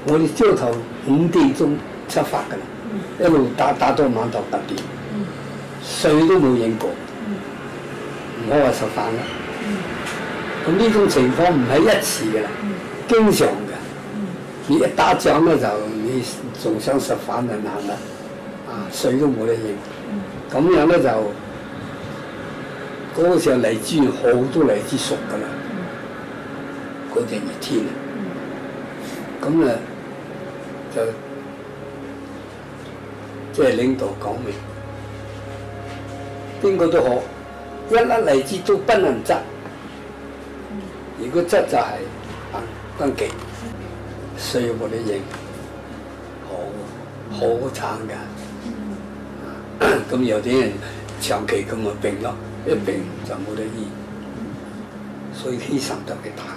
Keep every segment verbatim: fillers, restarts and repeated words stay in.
我哋朝頭五點鐘出發㗎啦，一路打打到晚頭八點，水都冇影過，唔好話食飯啦。咁呢種情況唔係一次㗎啦，經常㗎。你一打仗咧就你仲想食飯就難啦，啊水都冇得影。咁樣咧就嗰、那個時候荔枝好多荔枝熟㗎啦，嗰陣熱天啊，咁啊就即係領導講明，邊個都好，一粒荔枝都不能執，如果執就係關關忌，水冇得影，好好慘㗎。咁有啲人長期咁啊病咯，一病就冇得醫，所以犧牲特別大。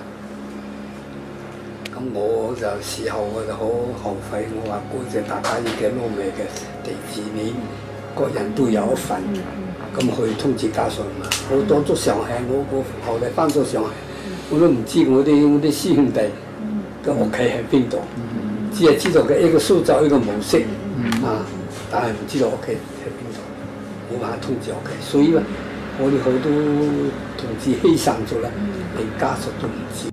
咁我就事後我就好後悔，我話嗰隻大家已經攞命嘅地址，你各人都有一份，咁去通知家屬嘛。我當咗上海，我我後嚟翻咗上海，我都唔知我啲我啲師兄弟嘅屋企喺邊度，只係知道嘅一個蘇州一個模式啊。但係唔知道屋企喺邊度，冇辦法通知屋企，所以咧，我哋好多同志犧牲咗啦，連家屬都唔知。